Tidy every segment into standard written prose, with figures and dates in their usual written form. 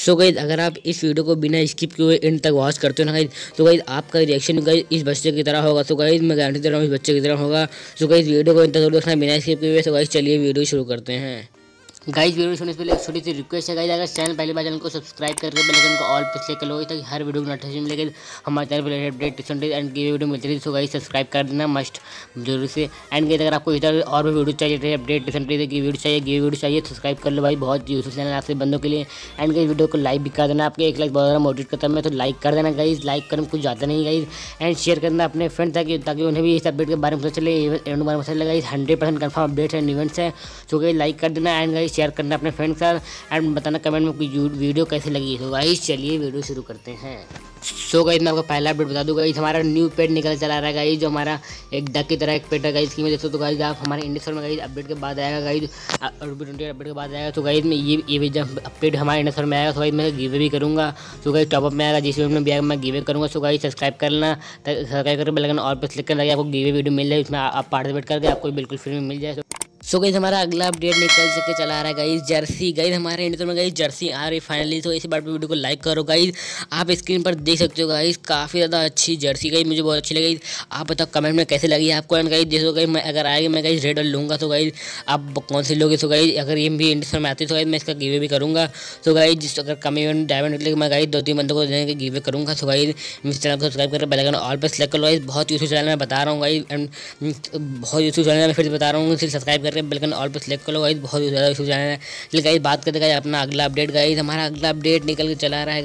So guys अगर आप इस वीडियो को बिना स्किप किए हुए एंड तक वॉच करते हो ना गाइस, तो गाइस आपका रिएक्शन गाइस इस बच्चे की तरह होगा। सो गाइस मैं गारंटी दे रहा हूँ इस बच्चे की तरह होगा। सो गाइस वीडियो को एंड तक देखना बिना स्किप किए हुए। सो गाइस चलिए वीडियो शुरू करते हैं। गाइस वीडियो सुनने से पहले एक छोटी सी रिक्वेस्ट है गाइस, अगर चैनल पहली बार चैनल को सब्सक्राइब करके बेल आइकन को ऑल पे क्लिक कर लो ताकि हर वीडियो की नोटिफिकेशन मिलेगी। हमारे चैनल पर अपडेट टिप्स एंड की वीडियो मिलती है। सो गाइस सब्सक्राइब कर देना मस्ट जरूर से। एंड गाइस अगर आपको इधर और भी वीडियो चाहिए, अपडेट टिप्स की वीडियो चाहिए सब्सक्राइब कर लो भाई, बहुत यूजफुल चैनल आपसे बंदों के लिए। एंड गाइस वीडियो को लाइक भी कर देना, आपके एक लाइक बहुत ज़्यादा मोटिवेट करता है मैं, तो लाइक कर देना गाइस, लाइक करना कुछ ज़्यादा नहीं गाइस। एंड शेयर करना अपने फ्रेंड ताकि उन्हें भी इस अपडेट के बारे में पता चले, इवेंट के बारे में पता चले guys. 100% confirm updates and events है। सो गाइस लाइक कर देना एंड गाइस शेयर करना अपने फ्रेंड सर एंड बताना कमेंट में कोई वीडियो कैसे लगी। तो गाइस चलिए वीडियो शुरू करते हैं। सो गाइस मैं आपको पहला अपडेट बता दूं गाइस, हमारा न्यू पेट निकल चला रहा है गाइस, जो हमारा एक डक की तरह एक पेट है गाइस। इसकी वजह से तो गाइस आप हमारे इंडिया सर्वर में गाइस अपडेट के बाद आएगा गाइस, अपडेट के बाद आएगा। तो गाइस मैं ये जब अपडेट हमारे इंडिया सर्वर में आएगा तो गाइस मैं गिवे भी करूँगा। तो गाइस टॉपअप में आएगा, जिस में भी आएगा मैं गिवे करूँगा। सो गाइस सब्सक्राइब करना, सब्सक्राइब करके बेल आइकन ऑल पे क्लिक करना, आपको गिवे वीडियो मिल जाए, उसमें आप पार्टिसिपेट करके आपको बिल्कुल फ्री में मिल जाए। सो गाइस हमारा अगला अपडेट निकल के चला आ रहा है गाइस, जर्सी गाइस हमारे इंडिया में गाइस जर्सी आ रही फाइनली। तो इसी बात पे वीडियो को लाइक करो गाइस। आप स्क्रीन पर देख सकते हो गाइस, काफ़ी ज़्यादा अच्छी जर्सी गाइस, मुझे बहुत अच्छी लगी। आप बताओ कमेंट में कैसे लगी आपको। एंड गाइस जैसे गाइस मैं अगर आएगी मैं गाइस रेड लूँगा। तो गाइस आप कौन सी लोगे। तो गाइस अगर ये भी इंडिया में आती है तो गाइस मैं इसका गिवे भी करूँगा। तो गाइस जिस अगर कम इवेंट डायमंड निकले मैं गाइस 2-3 बंदों को देने के गिवे करूँगा। तो गाइस इस चैनल को सब्सक्राइब करके बेल आइकन ऑल पे सेलेक्ट कर लो गाइस, बहुत यूजफुल चैनल मैं बता रहा हूँ गाइस। एंड बहुत यूजफुल चैनल मैं फिर बता रहा हूँ, सब्सक्राइब करके बेल आइकन ऑल पे सेलेक्ट कर लो गाइस, बहुत ज़्यादा यूजफुल चैनल है। चलिए गाइस बात करते गाइस अपना अगला अपडेट गाइस, हमारा अगला अपडेट निकल के चला रहा है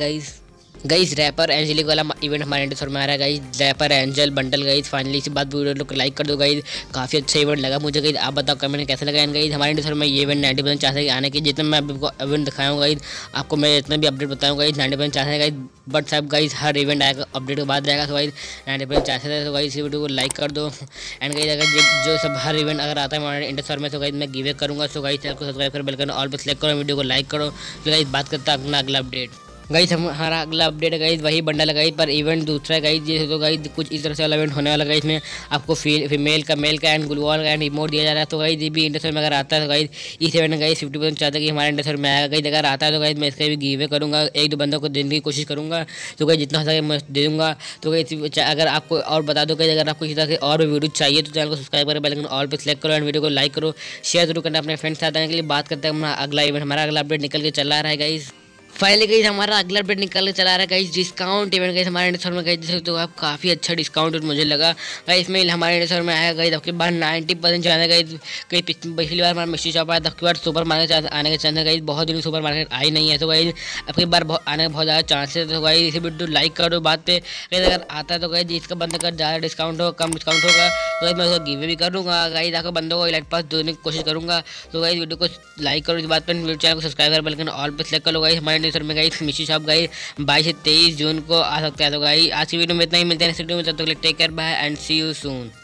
गाइस रैपर एंजेलिक वाला इवेंट हमारे इंडिया में आ रहा है guys, rapper angel bundle guys. Finally इसी बात वीडियो को लाइक कर दो गाइस, काफ़ी अच्छा इवेंट लगा मुझे गाइस। आप बताओ कमेंट में कैसा लगा। एंड गाइस हमारे इंडिया में ये इवेंट 90% चांस है आने की, जितना मैं आपको इवेंट दिखाऊँ गाइस, आपको मैं जितना भी अपडेट बताऊँ गाइस 90% चांस है गाइस। बट सब गाइस हर इवेंट आएगा अपडेट के बाद आएगा। तो गाइस 90% चांस है। तो गाइस इस वीडियो को लाइक कर दो। एंड गाइस अगर जो सब हर इवेंट अगर आता है हमारे इंडिया में तो गाइस मैं गिवे करूँगा। सो गाइस चैनल को सब्सक्राइब कर बेल आइकन ऑल पे सेलेक्ट करो, वीडियो को लाइक करो। तो गाइस बात करते हैं अपना अगला अपडेट गाइस, हमारा अगला अपडेट है गाइस, वही बंडल है गाइस, पर इवेंट दूसरा है गाइस। जैसे तो गाइस कुछ इस तरह से वाला इवेंट होने वाला गाइस, इसमें आपको फीमेल का मेल का एंड ग्लूवॉल का एंड इमोट दिया जा रहा है। तो गाइस ये भी इंडिया में अगर आता है तो गाइस इस इवेंट में गाइस 50% चाहता है कि हमारे इंडिया में आएगा गाइस। अगर आता है तो गाइस मैं इसका भी गिवे करूँगा, 1-2 बंदों को देने की कोशिश करूँगा। तो गाइस जितना हो सके मैं दे दूँगा। तो गाइस अगर आपको और बता दो गाइस, अगर आपको इसी तरह से और भी वीडियो चाहिए तो चैनल को सब्सक्राइब करें, बेल आइकन ऑल पे सेलेक्ट करो एंड वीडियो को लाइक करो, शेयर जरूर करना अपने फ्रेंड्स साथ आने के लिए। बात करते हैं हमारा अगला इवेंट, हमारा अगला अपडेट निकल के चला रहा है गाइस। फाइनली गाइस हमारा अगला अपडेट निकल के चला रहा है गाइस, डिस्काउंट इवेंट गाइस हमारे इंडिया में गाइस। तो आप काफ़ी अच्छा डिस्काउंट मुझे लगा गाइस, इसमें हमारे इंडिया में आया गाइस। आपके बाद 90% चांस है गाइस, कहीं पिछली बार हमारा मिस्ट्री शॉप आया था, आपकी बार सुपर मार्केट आने के चांस है गाइस। बहुत दिन सुपर मार्केट आई नहीं है। तो गाइस आपकी बार आने का बहुत ज़्यादा चांस है। तो गाइस इसी वीडियो लाइक करो बात पे गाइस, अगर आता है तो गाइस जिसका बंदा अगर ज़्यादा डिस्काउंट होगा कम डिस्काउंट होगा तो गाइस मैं उसको गिवे भी करूँगा गाइस, आपको बंदों को इलाइट पास देने की कोशिश करूँगा। तो गाइस वीडियो को लाइक करो इस बात पर, चैनल को सब्सक्राइब कर बेल आइकन ऑल पे सेलेक्ट कर लो गाइस। हमारे इंडिया में गाइस मिस्ट्री शॉप गाइस 22 से 23 जून को आ सकता है। तो गाइस आज की वीडियो में इतना ही, मिलते हैं नेक्स्ट वीडियो में, तब तक take care bye and see you soon.